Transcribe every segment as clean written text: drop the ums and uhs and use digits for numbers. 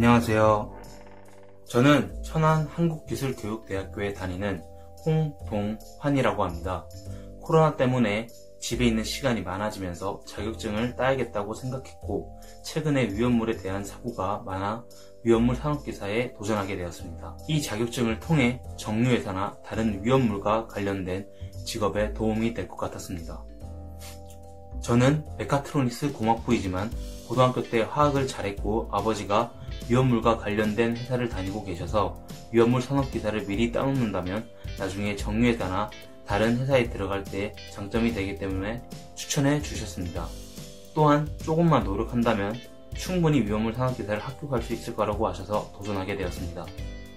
안녕하세요. 저는 천안 한국기술교육대학교에 다니는 홍동환이라고 합니다. 코로나 때문에 집에 있는 시간이 많아지면서 자격증을 따야겠다고 생각했고, 최근에 위험물에 대한 사고가 많아 위험물 산업기사에 도전하게 되었습니다. 이 자격증을 통해 정유회사나 다른 위험물과 관련된 직업에 도움이 될 것 같았습니다. 저는 메카트로닉스 공학부이지만 고등학교 때 화학을 잘했고, 아버지가 위험물과 관련된 회사를 다니고 계셔서 위험물 산업기사를 미리 따놓는다면 나중에 정유회사나 다른 회사에 들어갈 때 장점이 되기 때문에 추천해 주셨습니다. 또한 조금만 노력한다면 충분히 위험물 산업기사를 합격할 수 있을 거라고 하셔서 도전하게 되었습니다.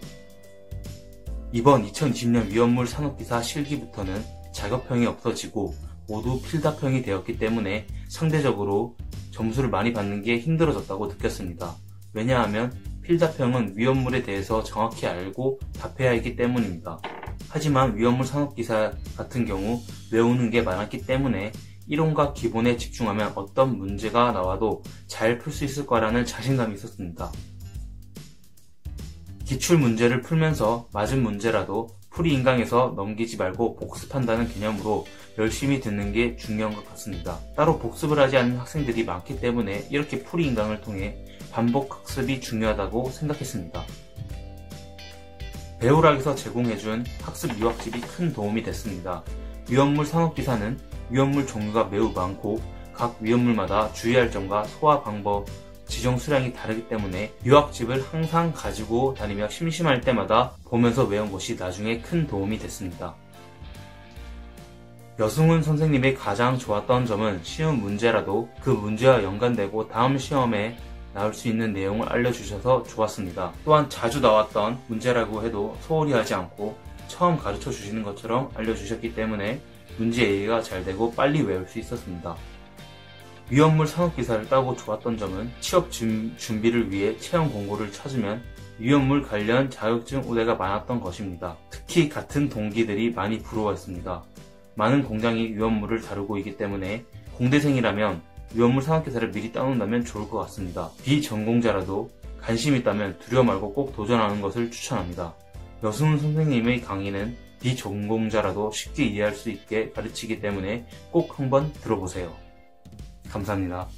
이번 2020년 위험물 산업기사 실기부터는 자격평이 없어지고 모두 필답형이 되었기 때문에 상대적으로 점수를 많이 받는 게 힘들어졌다고 느꼈습니다. 왜냐하면 필답형은 위험물에 대해서 정확히 알고 답해야 했기 때문입니다. 하지만 위험물 산업기사 같은 경우 외우는 게 많았기 때문에 이론과 기본에 집중하면 어떤 문제가 나와도 잘 풀 수 있을 거라는 자신감이 있었습니다. 기출 문제를 풀면서 맞은 문제라도 풀이인강에서 넘기지 말고 복습한다는 개념으로 열심히 듣는 게 중요한 것 같습니다. 따로 복습을 하지 않는 학생들이 많기 때문에 이렇게 풀이인강을 통해 반복 학습이 중요하다고 생각했습니다. 배우락에서 제공해준 학습 유학집이 큰 도움이 됐습니다. 위험물 산업기사는 위험물 종류가 매우 많고 각 위험물마다 주의할 점과 소화 방법, 지정 수량이 다르기 때문에 유학집을 항상 가지고 다니며 심심할 때마다 보면서 외운 것이 나중에 큰 도움이 됐습니다. 여승훈 선생님의 가장 좋았던 점은 쉬운 문제라도 그 문제와 연관되고 다음 시험에 나올 수 있는 내용을 알려주셔서 좋았습니다. 또한 자주 나왔던 문제라고 해도 소홀히 하지 않고 처음 가르쳐 주시는 것처럼 알려주셨기 때문에 문제 이해가 잘 되고 빨리 외울 수 있었습니다. 위험물 산업기사를 따고 좋았던 점은 취업 준비를 위해 채용 공고를 찾으면 위험물 관련 자격증 우대가 많았던 것입니다. 특히 같은 동기들이 많이 부러워했습니다. 많은 공장이 위험물을 다루고 있기 때문에 공대생이라면 위험물 산업기사를 미리 따놓는다면 좋을 것 같습니다. 비전공자라도 관심 있다면 두려워 말고 꼭 도전하는 것을 추천합니다. 여승훈 선생님의 강의는 비전공자라도 쉽게 이해할 수 있게 가르치기 때문에 꼭 한번 들어보세요. 감사합니다.